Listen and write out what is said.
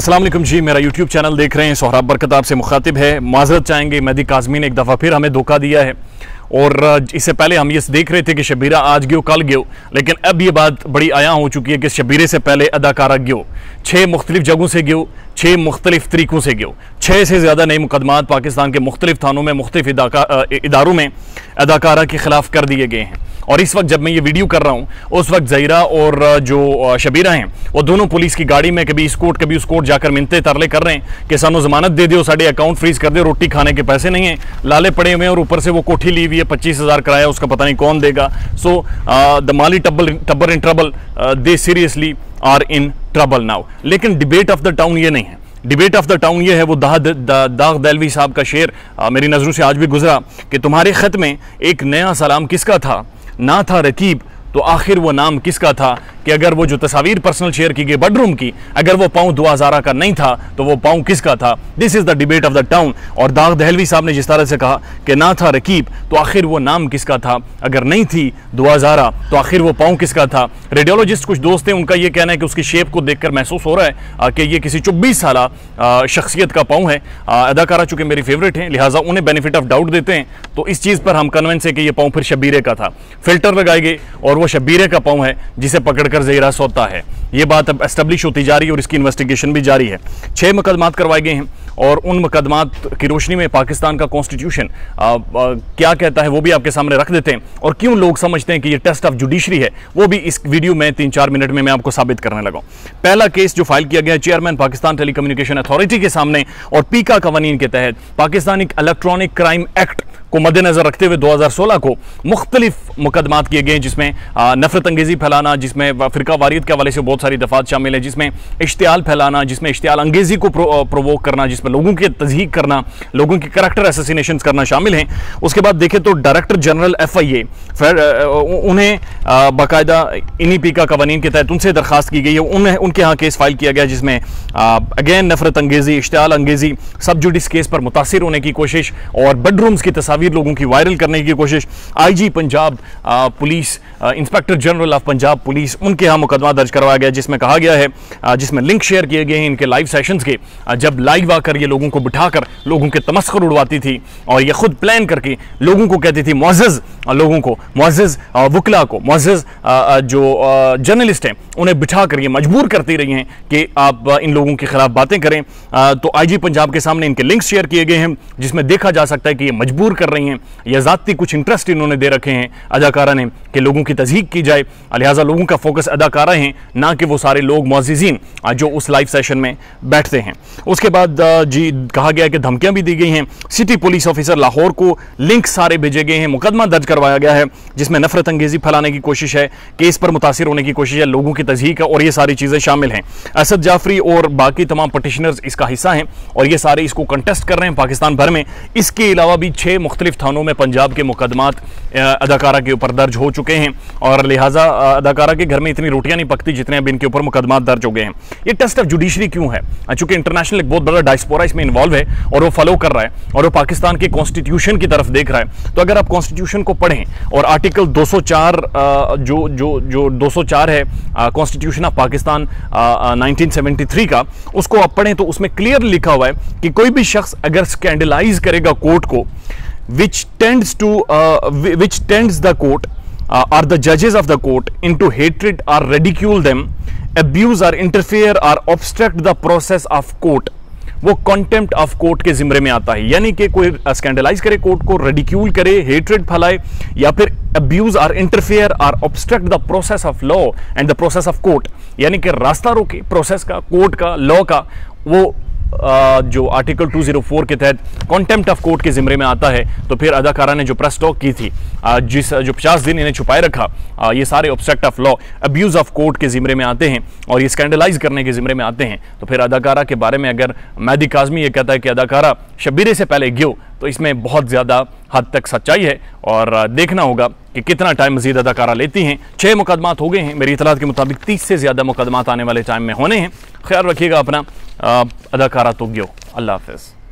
अस्सलाम वालेकुम जी, मेरा यूट्यूब चैनल देख रहे हैं। सोहराब बरकत आपसे मुखातिब है। माजरत चाहेंगे, मेहदी काज़मी ने एक दफ़ा फिर हमें धोखा दिया है। और इससे पहले हम ये देख रहे थे कि शबीरा आज गयो कल गयो, लेकिन अब ये बात बड़ी आया हो चुकी है कि शबीरे से पहले अदाकारा गयो, 6 मुख्तलिफ जगहों से गयो, 6 मुख्तलिफ तरीकों से गयो। 6 से ज़्यादा नए मुकदमात पाकिस्तान के मुख्तलिफ थानों में, मुख्तलिफ इदारों में अदाकारा के खिलाफ कर दिए गए हैं। और इस वक्त जब मैं ये वीडियो कर रहा हूँ, उस वक्त ज़हीरा और जो शबीरा हैं वो दोनों पुलिस की गाड़ी में कभी इस कोर्ट कभी उस कोर्ट जाकर मिन्नतें तरले कर रहे हैं कि सानू जमानत दे दो, साढ़े अकाउंट फ्रीज कर दे, रोटी खाने के पैसे नहीं हैं, लाले पड़े हुए हैं और ऊपर से वो कोठी ली हुई है, 25,000 किराया उसका पता नहीं कौन देगा। सो द माली टब्बर in trouble, they seriously are in trouble now. लेकिन डिबेट ऑफ द टाउन ये नहीं है। डिबेट ऑफ द टाउन ये है, वो दाग दहलवी साहब का शेर मेरी नज़रों से आज भी गुजरा कि तुम्हारे ख़त में एक नया सलाम किसका था, ना था रकीब तो आखिर वो नाम किसका था। कि अगर वो जो तस्वीर पर्सनल शेयर की गई बेडरूम की, अगर वो पाँव 2000 का नहीं था तो वो पाँव किसका था। This is the debate of the town. और दाग दहलवी साहब ने जिस तरह से कहा कि ना था रकीब तो आखिर वो नाम किसका था, अगर नहीं थी 2000 तो आखिर वो पाँव किसका था। रेडियोलॉजिस्ट कुछ दोस्त हैं, उनका ये कहना है कि उसकी शेप को देखकर महसूस हो रहा है कि ये किसी 24 साल शख्सियत का पाँव है। अदाकारा चूँकि मेरी फेवरेट है, लिहाजा उन्हें बेनिफिट ऑफ डाउट देते हैं, तो इस चीज़ पर हम कन्विंस है कि ये पाँव फिर शबीरे का था। फिल्टर लगाए गए और वो शबीरे का पाँव है जिसे पकड़कर ज़हीरा सोता है। ये बात अब एस्टेब्लिश होती जा रही है और इसकी इन्वेस्टिगेशन भी जारी है। 6 मुकदमात करवाए गए हैं और उन मुकदमात की रोशनी में पाकिस्तान का कॉन्स्टिट्यूशन क्या कहता है वो भी आपके सामने रख देते हैं, और क्यों लोग समझते हैं कि ये टेस्ट ऑफ जुडिशरी है वो भी इस वीडियो में 3-4 मिनट में मैं आपको साबित करने लगा। पहला केस जो फाइल किया गया है चेयरमैन पाकिस्तान टेलीकम्युनिकेशन अथॉरिटी के सामने और पीका कवानीन के तहत पाकिस्तानी इलेक्ट्रॉनिक क्राइम एक्ट को मद्देनजर रखते हुए 2016 को मुख्तलिफ मुकदमात किए गए, जिसमें नफरत अंगेजी फैलाना, जिसमें फ़िरका वारियत के हवाले से बहुत सारी दफात शामिल है, जिसमें इश्तियाल फैलाना, जिसमें इश्तियाल अंगेजी को प्रोवोक करना, जिसमें लोगों की तज़हीक करना, लोगों की करैक्टर असैसिनेशन करना शामिल हैं। उसके बाद देखें तो डायरेक्टर जनरल FIA उन्हें बाकायदा इन्हीं पीका कवानीन के तहत उनसे दरख्वास्त की गई है, उनके यहाँ केस फाइल किया गया जिसमें अगेन नफरत अंगेजी, इश्तियाल अंगेजी, सब जुडिस केस पर मुतासिर होने की कोशिश और बेडरूम्स की तस्वीर लोगों की वायरल करने की कोशिश। IG Punjab police, inspector general of Punjab police, उनके यहाँ मुकदमा दर्ज करवाया गया जिसमें कहा गया है, जिसमें लिंक शेयर किए गए हैं इनके लाइव सेशंस के, जब लाइव आकर ये लोगों को बिठाकर लोगों के तमस्खुर उड़वाती थी और ये खुद प्लान करके लोगों को कहती थी, मुअज़्ज़ज़ लोगों को, मुअज़्ज़ज़ वकला को, मुअज़्ज़ज़ जो जर्नलिस्ट हैं उन्हें बिठाकर ये मजबूर करती रही हैं कि आप इन लोगों के खिलाफ बातें करें। तो IG पंजाब के सामने इनके लिंक्स शेयर किए गए हैं जिसमें देखा जा सकता है कि ये मजबूर कर रही हैं या ज़ाती कुछ इंटरेस्ट इन्होंने दे रखे हैं अदाकारा ने कि लोगों की तज़हीक की जाए, लिहाजा लोगों का फोकस अदाकारा हैं, ना कि वो सारे लोग मुअज़्ज़िज़ीन जो उस लाइव सेशन में बैठते हैं। उसके बाद जी कहा गया कि धमकियां भी दी गई हैं। सिटी पुलिस ऑफिसर लाहौर को लिंक सारे भेजे गए हैं, मुकदमा दर्ज करवाया गया है जिसमें नफरत अंगेजी फैलाने की कोशिश है, केस पर मुतासिर होने की कोशिश है, लोगों की तज़हीक है और ये सारी चीज़ें शामिल हैं। असद जाफरी और बाकी तमाम पटिशनर्स इसका हिस्सा हैं और ये सारे इसको कंटेस्ट कर रहे हैं पाकिस्तान भर में। इसके अलावा भी 6 मुख्तलिफ थानों में पंजाब के मुकदमात अदाकारा के ऊपर दर्ज हो चुके हैं और लिहाजा अदाकारा के घर में इतनी रोटियां नहीं पकती जितने अब इनके ऊपर मुकदमात दर्ज हो गए हैं। ये टेस्ट ऑफ जुडिशरी क्यों है? चूंकि इंटरनेशनल एक बहुत बड़ा डायस्पोरा इसमें इन्वॉल्व है और वो फॉलो कर रहा है और वो पाकिस्तान के कॉन्स्टिट्यूशन की तरफ देख रहा है। तो अगर आप कॉन्स्टिट्यूशन को पढ़ें और आर्टिकल 204 जो 204 है कॉन्स्टिट्यूशन ऑफ पाकिस्तान 1973 का, उसको आप पढ़ें तो उसमें क्लियरली लिखा हुआ है कि कोई भी शख्स अगर स्कैंडलाइज करेगा कोर्ट को, which tends the court or the judges of the court into hatred or ridicule them, abuse or interfere or obstruct the process of court, वो कंटेम्प्ट ऑफ कोर्ट के जिम्मे में आता है। यानी कि कोई स्कैंडलाइज करे कोर्ट को, रेडिक्यूल करे, हेट्रेड फैलाए या फिर अब्यूज और इंटरफेयर और obstruct the process of law and the process of court, यानी कि रास्ता रोके प्रोसेस का, कोर्ट का, लॉ का, वो जो आर्टिकल 204 के तहत कॉन्टेम्प्ट ऑफ कोर्ट के जिम्मे में आता है। तो फिर अदाकारा ने जो प्रेस टॉक की थी, जो 50 दिन इन्हें छुपाए रखा, ये सारे obstruct of law, abuse of court के जिम्मे में आते हैं और ये स्कैंडलाइज करने के जिम्मे में आते हैं। तो फिर अदाकारा के बारे में अगर मेहदी काज़मी ये कहता है कि अदाकारा शबीरे से पहले गयो, तो इसमें बहुत ज़्यादा हद तक सच्चाई है और देखना होगा कि कितना टाइम मजीद अदाकारा लेती हैं। 6 मुकदमात हो गए हैं, मेरी इतलात के मुताबिक 30 से ज़्यादा मुकदमात आने वाले टाइम में होने हैं। ख्याल रखिएगा अपना। अदाकारा तो गयो। अल्लाह हाफ़िज़।